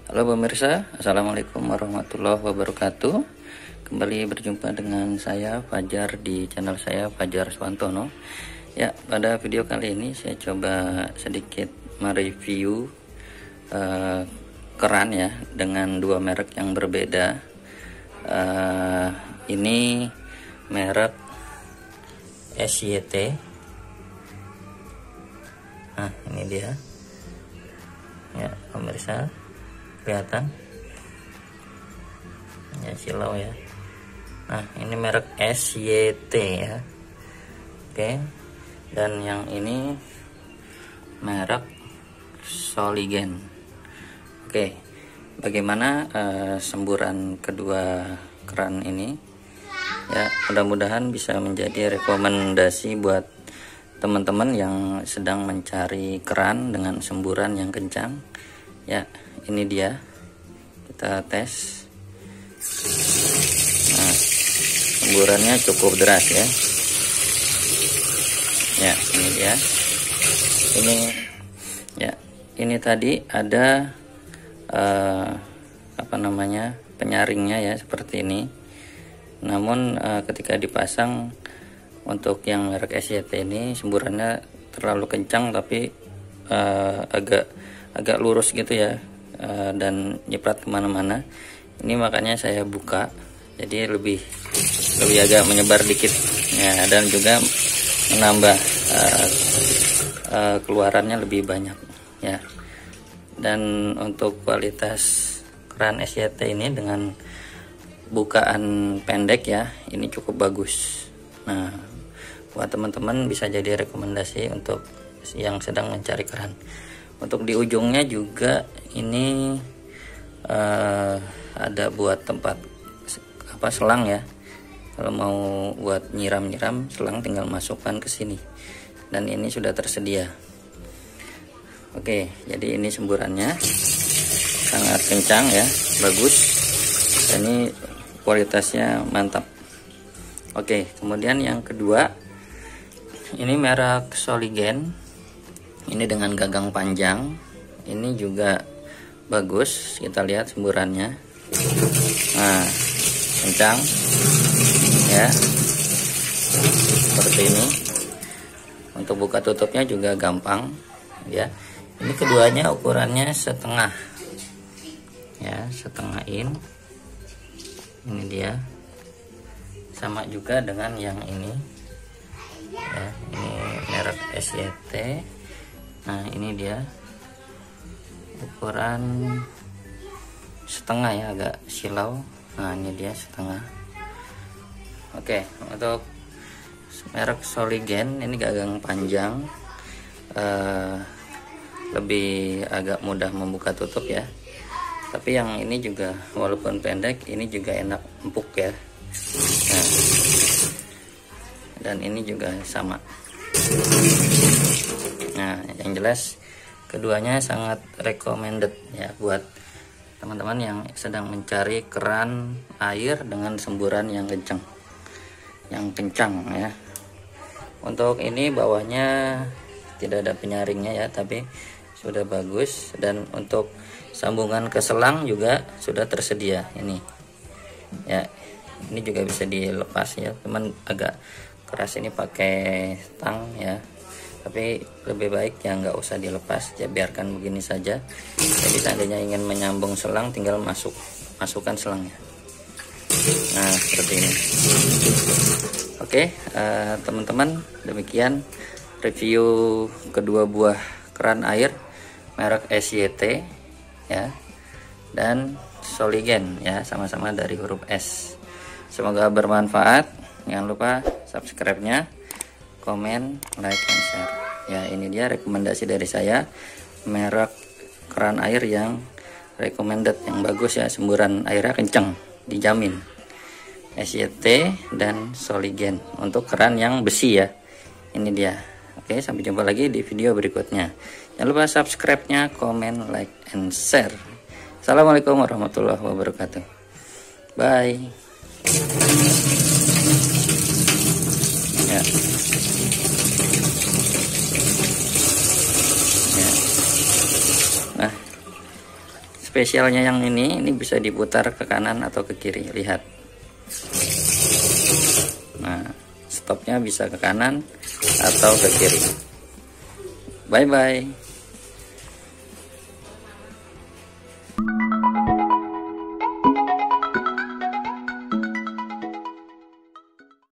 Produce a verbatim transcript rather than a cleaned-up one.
Halo pemirsa, Assalamualaikum warahmatullahi wabarakatuh. Kembali berjumpa dengan saya Fajar di channel saya Fajar Swantono. Ya, pada video kali ini saya coba sedikit mereview uh, keran ya dengan dua merek yang berbeda. Uh, ini merek S Y T. Nah, ini dia. Ya, pemirsa. Kelihatan ya, silau ya. Nah, ini merek S Y T ya. Oke, dan yang ini merek Soligen. Oke, bagaimana uh, semburan kedua keran ini ya, mudah-mudahan bisa menjadi rekomendasi buat teman-teman yang sedang mencari keran dengan semburan yang kencang ya. Ini dia, kita tes. Nah, semburannya cukup deras ya. Ya, ini dia. Ini ya, ini tadi ada uh, apa namanya penyaringnya ya, seperti ini. Namun uh, ketika dipasang untuk yang merek S Y T ini semburannya terlalu kencang, tapi uh, agak agak lurus gitu ya. Uh, dan nyiprat kemana-mana. Ini makanya saya buka, jadi lebih lebih agak menyebar dikit ya, dan juga menambah uh, uh, keluarannya lebih banyak ya. Dan untuk kualitas keran S Y T ini dengan bukaan pendek ya, ini cukup bagus. Nah, buat teman-teman bisa jadi rekomendasi untuk yang sedang mencari keran. Untuk di ujungnya juga ini uh, ada buat tempat apa selang ya. Kalau mau buat nyiram-nyiram selang tinggal masukkan ke sini. Dan ini sudah tersedia. Oke, jadi ini semburannya sangat kencang ya, bagus. Dan ini kualitasnya mantap. Oke, kemudian yang kedua ini merek Soligen. Ini dengan gagang panjang, ini juga bagus. Kita lihat semburannya. Nah, kencang ya, seperti ini. Untuk buka tutupnya juga gampang ya. Ini keduanya ukurannya setengah ya, setengah in. Ini dia, sama juga dengan yang ini ya. Ini merek S Y T. Nah, ini dia ukuran setengah ya, agak silau. Nah, ini dia setengah. Oke, untuk merek Soligen ini gagang panjang, uh, lebih agak mudah membuka tutup ya. Tapi yang ini juga walaupun pendek, ini juga enak empuk ya. Nah, dan ini juga sama. Nah, yang jelas keduanya sangat recommended ya buat teman-teman yang sedang mencari keran air dengan semburan yang kencang, yang kencang ya. Untuk ini bawahnya tidak ada penyaringnya ya, tapi sudah bagus. Dan untuk sambungan ke selang juga sudah tersedia ini ya. Ini juga bisa dilepas ya, teman agak keras ini pakai tang ya. Tapi lebih baik ya nggak usah dilepas ya, biarkan begini saja. Jadi seandainya ingin menyambung selang tinggal masuk masukkan selangnya. Nah, seperti ini. Oke, uh, teman-teman, demikian review kedua buah keran air merek S Y T ya dan Soligen ya, sama-sama dari huruf S. Semoga bermanfaat. Jangan lupa subscribe-nya, komen, like, and share. Ya, ini dia rekomendasi dari saya, merek keran air yang recommended, yang bagus ya, semburan airnya kencang, dijamin. S Y T dan Soligen untuk keran yang besi ya. Ini dia. Oke, sampai jumpa lagi di video berikutnya. Jangan lupa subscribe-nya, komen, like, and share. Assalamualaikum warahmatullahi wabarakatuh. Bye. Ya. Ya. Nah, spesialnya yang ini ini bisa diputar ke kanan atau ke kiri, lihat. Nah, stopnya bisa ke kanan atau ke kiri. Bye bye.